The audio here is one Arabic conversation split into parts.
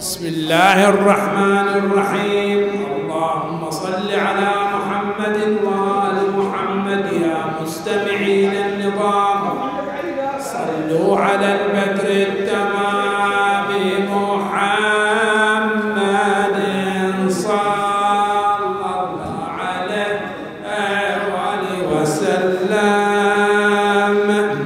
بسم الله الرحمن الرحيم. اللهم صل على محمد وآل محمد. يا مستمعين النظام صلوا على البدر التمام محمد صلى الله عليه وآله وسلم.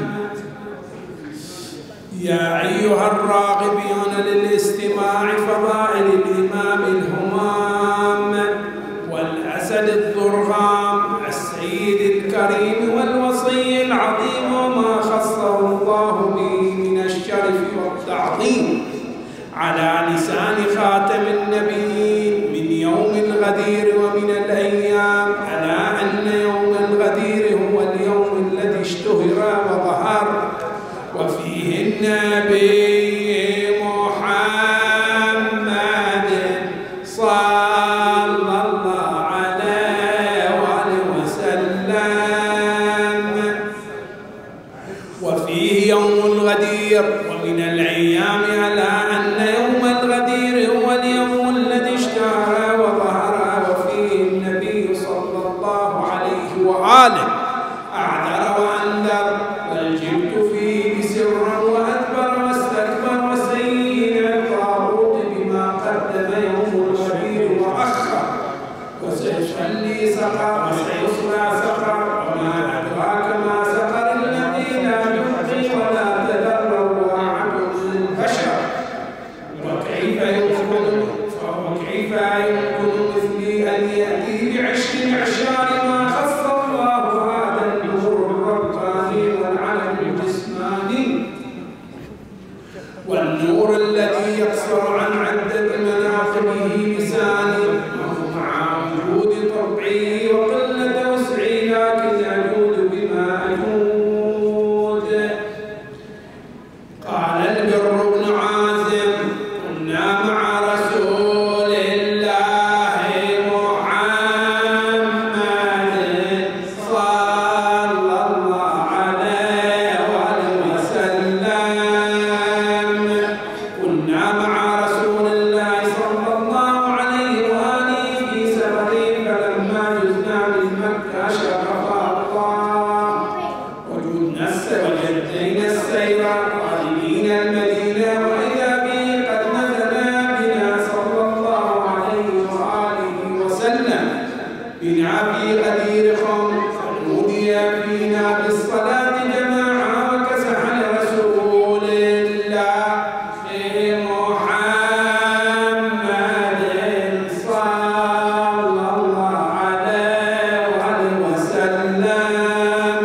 يا أيها الراغبون للاستماع فضائل الإمام الهمام والأسد الضرغام السيد الكريم والوصي العظيم وما خصه الله به من الشرف والتعظيم على لسان خاتم النبيين من يوم الغدير ومن الأيام، ألا أن يوم الغدير هو اليوم الذي اشتهر وظهر وفيه النبي محمد صلى الله عليه وآله وسلم، وفيه يوم الغدير ومن الأيام، على أن يوم الغدير هو اليوم الذي اشتهر وظهر وفيه النبي صلى الله عليه وآله أعذر وأنذر والجبت فيه سرا وأدبر واستكبر وسيد الطاغوت بما قدم يوم الغدير وأخر وسيصلي سقر وسيصلى سقر وما أدراك ما سقر الذي لا يبقي ولا تذر واعد للبشر. وكيف يمكن مثلي أن يأتي بعشر معشار ما خص الله هذا النور الرباني والعلم الجسماني والنور الذي يقصر عن عدة مناقبه لساني، وهو مع وجود طبعه وقلة وسعي لكن يجود بما أجود. قال البر بن عازم كنا مع رسول الله محمد صلى الله عليه وآله وسلم. كنا مع رسول الله صلى الله عليه وآله في سفر، فلما جزنا من مكة شرفا الله وجدينا السير قادمين المدينة، وإذا به قد نزل بنا صلى الله عليه وآله وسلم بنا في غدير خم، فنودي فينا بالصلاة جماعة وكسح لرسول الله محمد صلى الله عليه وآله وسلم،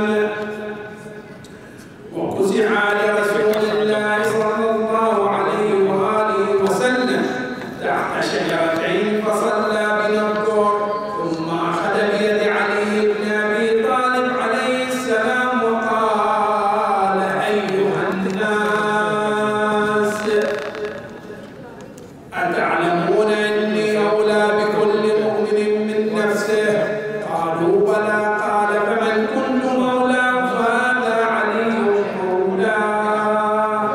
وكسح لرسول الله صلى الله عليه وآله وسلم تحت شجرتين فصلى بنا الظهر، ثم أخذ بيد علي بن أبي طالب عليه السلام وقال: أيها الناس، أتعلمون أني أولى بكل مؤمن من نفسه؟ قالوا بلى. قال: فمن كنت مولاه فهذا علي مولاه.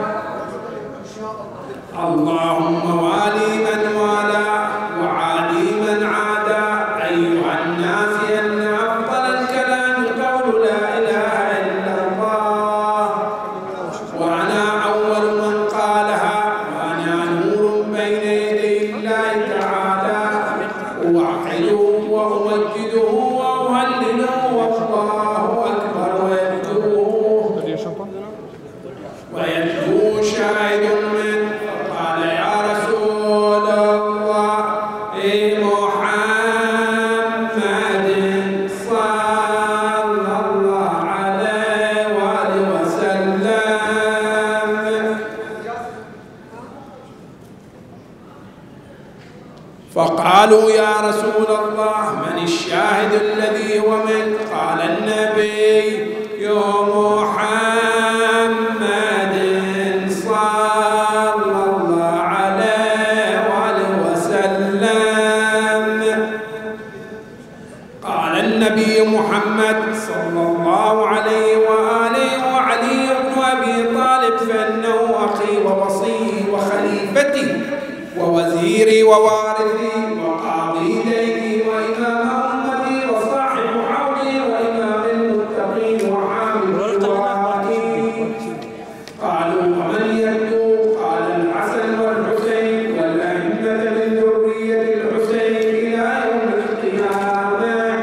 اللهم والي من والاه وعادي من عاداه. أيها الناس، أن أفضل الكلام قول لا إله إلا الله، وأنا أول من قالها، وأنا نور بين يدي الله تعالى، أوحده وأمجده وأهلله والله أكبر ويتلوه شاهد منه. فقال: يا رسول الله محمد صلى الله عليه وآله وسلم. فقالوا: يا رسول الله، من الشاهد الذي هو من؟ قال النبي: يا محمد صلى الله عليه وآله وسلم. قال النبي محمد صلى الله عليه وآله وعلي بن أبي طالب فإنه أخي ووصي وخليفتي وزيري ووارثي وقاضي ديني وإمام أمتي وصاحب حوضي وإمام المتقين وحامل جواري. قالوا ومن يتلو؟ قال الحسن والحسين والأئمة من ذرية الحسين إلى يوم القيامة.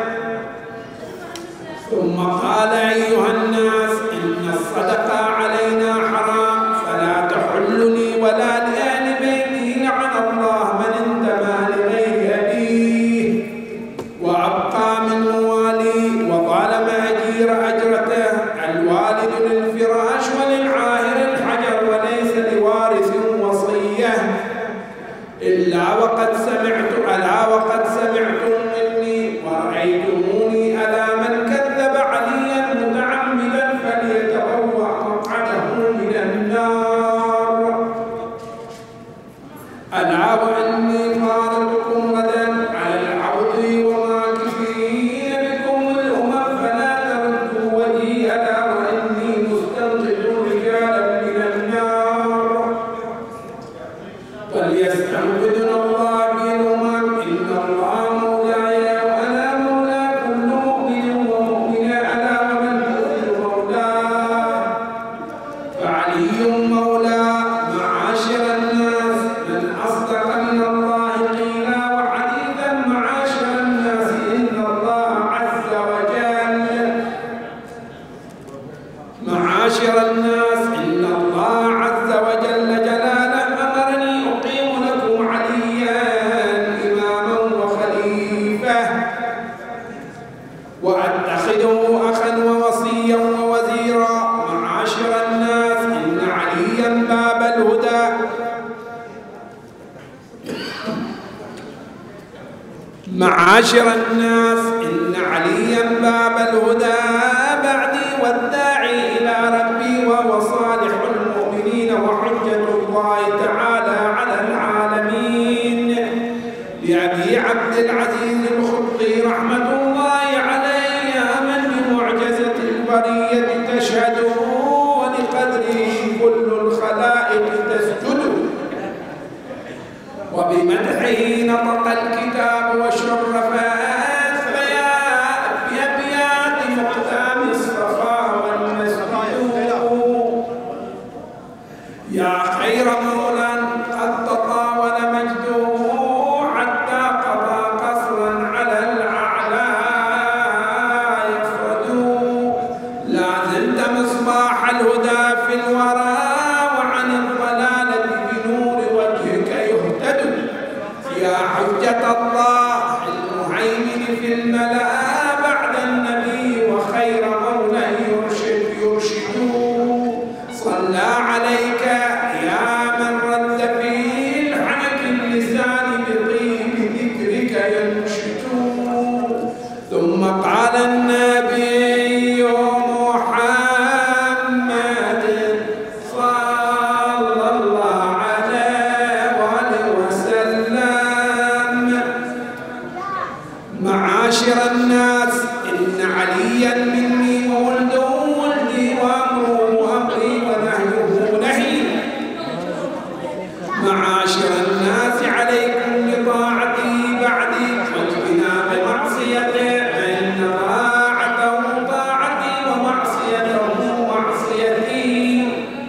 ثم قال أيها الناس إن الصدقة علينا حرام فلا تحلني ولا لأهل بيتي، لعن الله من انتمى لغير أبيه وأبقى من موالي وظلم أجير أجرته. الوالد للفراش وللعاهر الحجر وليس لوارث وصية. ألا وقد سمعتم مني ورأيتموني ألا من كذب عليا متعمدا فليتبوأ مقعده من النار. ألا وأني فارقكم غدا على العرض وماكثين بكم الأمم فلا تردوا وجهي. ألا وأني مستنقذ رجالا من النار فليستنقذنا الله بالأمم. إن الله مولاي وأنا مولى كل مؤمن ومؤمنة. ألا ومن يؤذي مولاه فعلي مولاه. معاشر الناس من أصدق من الله قيلا وحديثا. معاشر الناس إن الله عز وجل معاشر الناس إن الله عز وجل جلاله أمرني أقيم لكم عليا إماما وخليفة وأتخذه أخا ووصيا ووزيرا. معاشر الناس إن عليا باب الهدى. معاشر الناس إن عليا باب الهدى بعدي والداعي إلى ربي وهو صالح المؤمنين وحجة الله تعالى على العالمين. لأبي عبد العزيز الخطي رحمة الله عليه من بمعجزة البرية تشهد ولقدره كل الخلائق تسجد. وبمدحه نطق الكتاب وشرفات فيا بأبيات مقدام الصفا والمسجد. يا خير مولى قد تطاول مجده حتى قضى قصرا على الأعلى يفرد. لا زلت مصباح الهدى في الورى وعن الضلالة بنور وجهك يهتد. يا حجة الله المهيمن في الملأ بعد النبي وخير مولى يرشد. صلى عليك يا من رد في الحنك اللسان بطيب ذكرك ينشد. ثم قال النبي محمد صلى الله عليه وسلم. معاشر الناس إن عليا مني وولده ولدي وأمره أمري ونهيه نهي. معاشر الناس عليكم بطاعتي بعدي واجتناب معصيته فإن طاعته طاعتي ومعصيته معصيتي.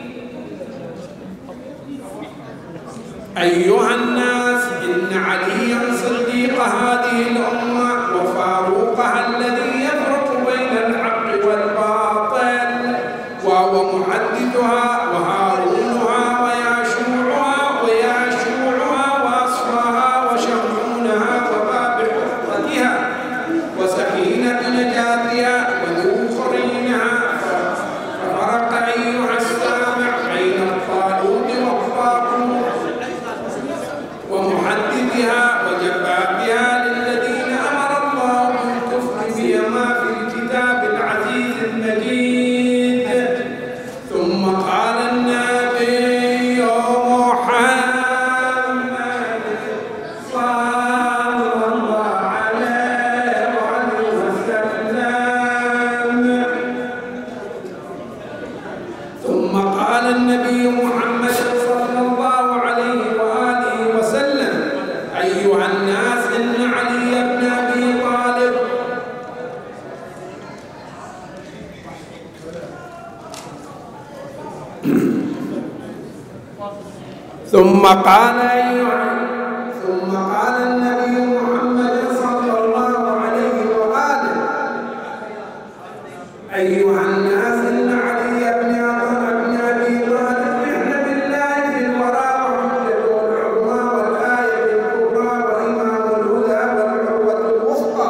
أيها الناس إن عليا صديق هذه الأمة وفاروقها الذي يفرق بين الحق والباطل وهو محدثها وهارونها وياشوعها وأصفاها وشمعونها وباب حفظتها وسكينة نجاتها وذخرينها. ففرق أيها السامع بين الطالوت والطاغوت ومحدثها وجبابها للذين أمر الله بالكفر بما في الكتاب العزيز المجيد. ثم قال النبي محمد صلى الله عليه وسلم. ثم قال النبي محمد صلى الله عليه وآله وسلم ثم قال النبي محمد صلى الله عليه وآله: أيها الناس، إن علي بن أبي طالب إحن بالله في الورى وحجته العظمى والآية الكبرى وإمام الهدى والعروة الوثقى.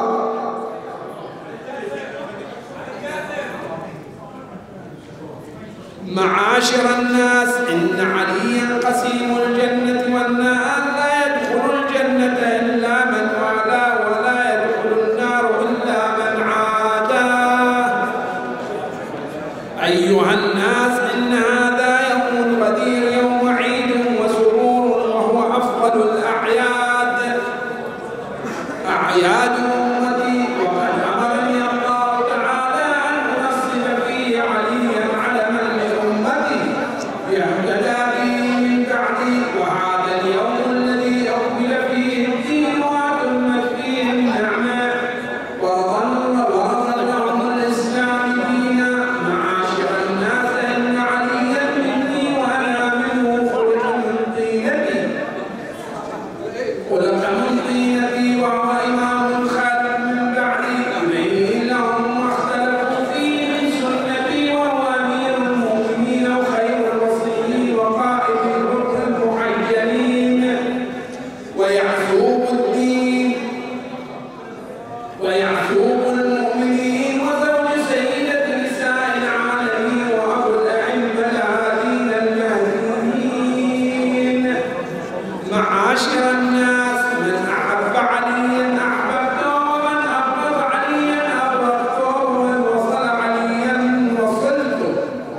معاشر الناس، إن عليا قسيم الجنة والنار، لا يدخل الجنة إلا من والاه، ولا يدخل النار إلا من عاداه. أيها الناس، إن هذا يوم قدير، يوم عيد وسرور، وهو أفضل الأعياد، أعياد أمتي. وقد أمرني الله تعالى أن أنصب فيه عليا علما لأمتي يهتدى به من بعدي. وهذا اليوم الذي أقبل فيه الدين وأتمت فيه النعمة ورضى الأمر الإسلام دينا. معاشر الناس، إن عليا مني وأنا منه خلق من طينتي، وهو إمام خالد من بعدي، يبين لهم ما اختلفوا فيه من سنتي، وهو أمير المؤمنين وخير الرسولين وقائد الركن المحجلين، ويعذوب الدين ويعذوب المؤمنين، وزوج سيدة نساء العالمين، وأبو الأئمة الهادين المهديين. معاشر الناس، من أحب عليا أحببته، ومن أبغض عليا أبغضته، ومن وصل عليا وصلته،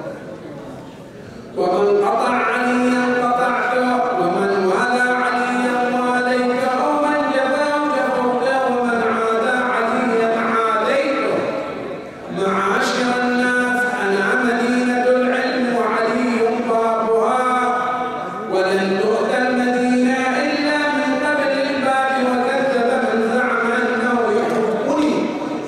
ومن قطع عليا قطعته، ومن والى عليا واليته، ومن جفاه جفوته، ومن عادى عليا عاديته. معاشر الناس، أنا مدينة العلم وعلي بابها، ولن تؤتى المدينة إلا من قبل الباب، وكذب من زعم أنه يحبني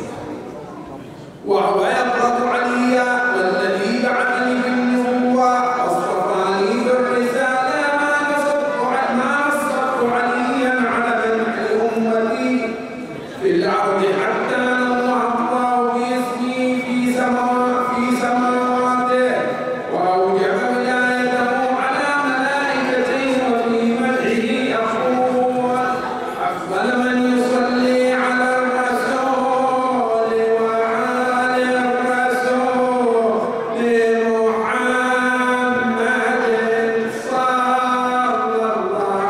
وهو يبغض عليا، والذي بعثني بالنبوة واصطفاني بالرسالة ما نصبت عليا على منع أمتي في الأرض، حتى نوه الله باسمي في سماواته، وأوجب ولايته على ملائكته. وفي مدحه أقول: أفضل من يصلي على الرسول وآل الرسول محمد صلى الله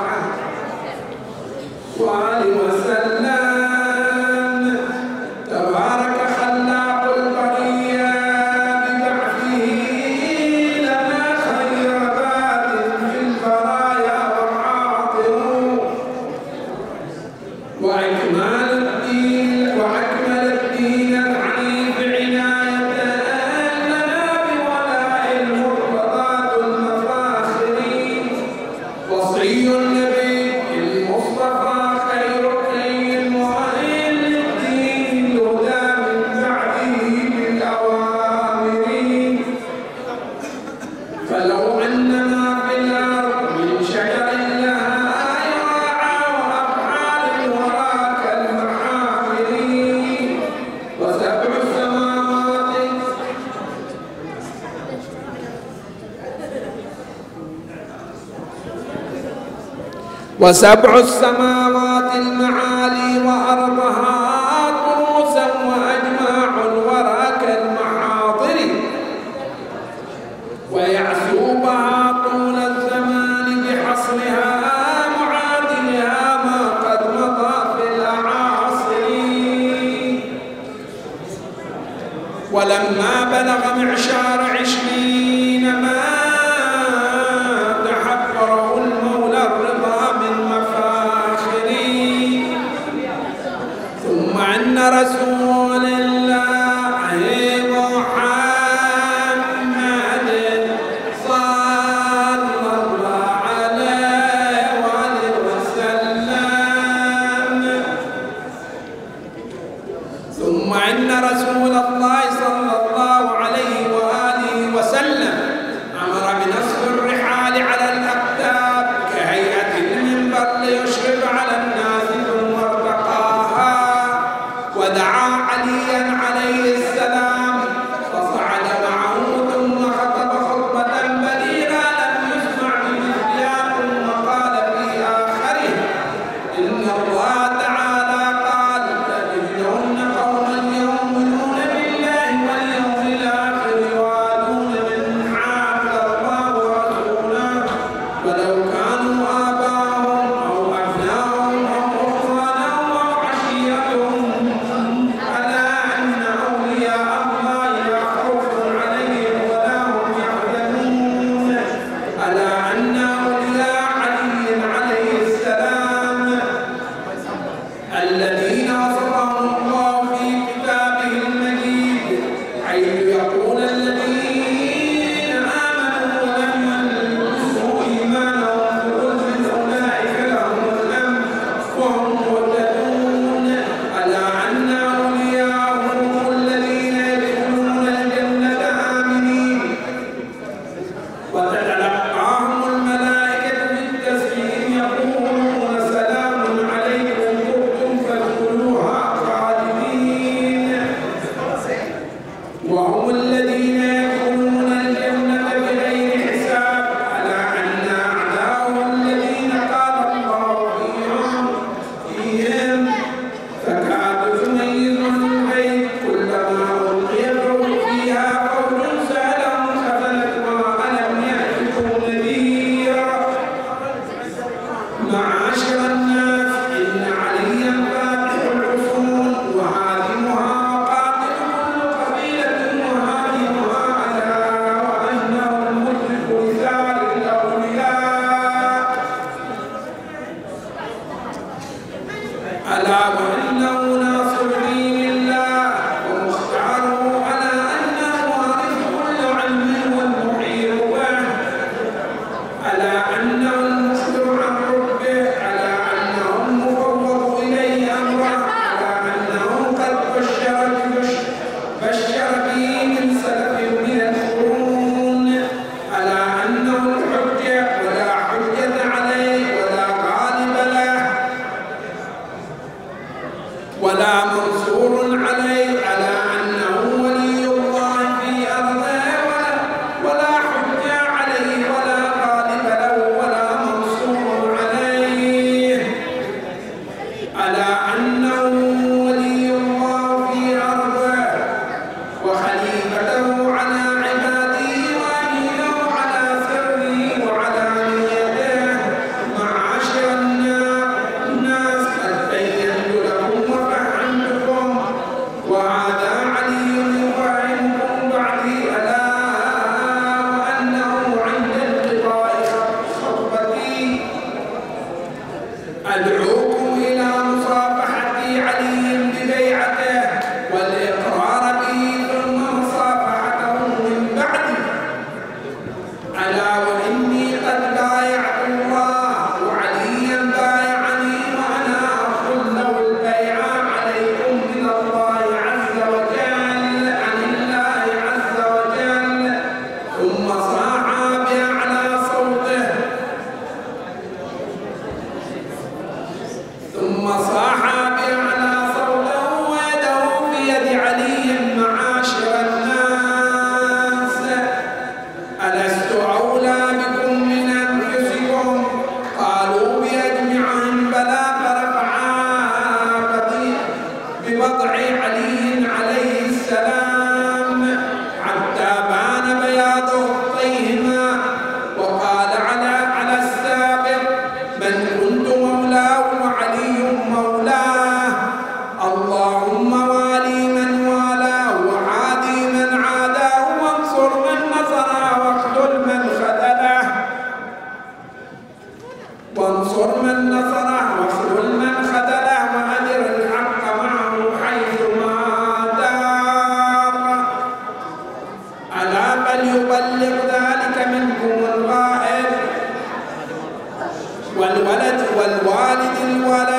عليه وسلم. تبارك خلاق البرية ببعثه لنا خير باد في البرايا وحاضر، وأكمل الدين الحنيف عناية لنا بولاء المرتضى المفاخرين. وصي النبي المصطفى خير المؤمن للدين الهدى من بعده بالأوامر. فلو أن ما في الأرض من شجر لها يراعى وأبحار الورى كالمحافر، وسبع السماوات المعالي، وأرضها طروسا، وأجماع الورى كالمحاضر، ويعسوبها طول الزمان بحصرها معادلها ما قد مضى في الأعاصر. ولما بلغ معشار 20 ما تحفره المولى الرضا من مفاخره. ثم أن رسول الله محمد صلى الله عليه وسلم ثم إن رسول الله صلى الله عليه وآله وسلم ألا وإنه ناصر دين الله ومختاره، على أنه وارث كل علم والمحيط به، على أنه المخبر عن ربه، على أنه المفوض إليه أمره، على أنه قد بشر به من سلف من القرون، على أنه الحجة ولا حجة عليه ولا غالب له ولا منصور عليه، على أنه ولي الله في أرضه ولا حجة عليه ولا غالب له ولا منصور عليه، على أنه ولي الله في أرضه وخليفته على عباده وأمينه على سره وعلانيته. معاشر الناس قد بينت لكم وفهمتكم، وهذا علي يفهمكم بعدي، ألا وأنه عند انقضاء خطبتي أدعوكم إلى مصافحة علي ببيعته والإقرار به ثم مصافحته من بعده. ألا وإني قد بايعت الله وعليا بايعني، وأنا أخذ له البيعة عليكم من الله عز وجل عن الله عز وجل. ثم صاح بأعلى صوته ويده في يد علي. معاشر الناس، ألست أولى بكم من أنفسكم؟ قالوا بأجمعهم بلى، فرفعا بوضع علي عليه السلام حتى بان بياض خطيهما، وقال على السابق: من كنت مولاه وعلي مولاه، اللهم والي من والاه وعادي من عاداه، وانصر من نصره واخذل من خذله، وأدر الحق معه حيثما دار. ألا فليبلغ ذلك منكم الغائب والوالد الولد